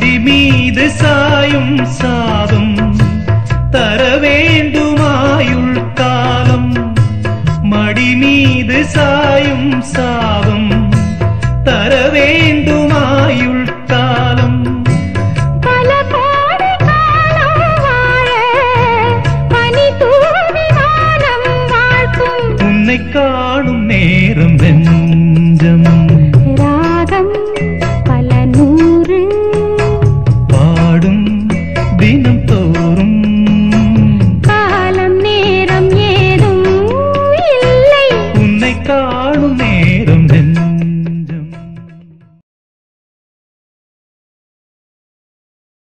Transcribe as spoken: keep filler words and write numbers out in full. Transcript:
மடி மீது சாயும் சாபம் தர வேண்டுமாயுள் காலம் மடி மீது சாயும் சாபம் தர வேண்டுமாயுள் காலம் பல கோடி காலம் வாழ பனி தூவி வானம் வாழ்த்தும் உன்னை காணும் நேரம் வென்று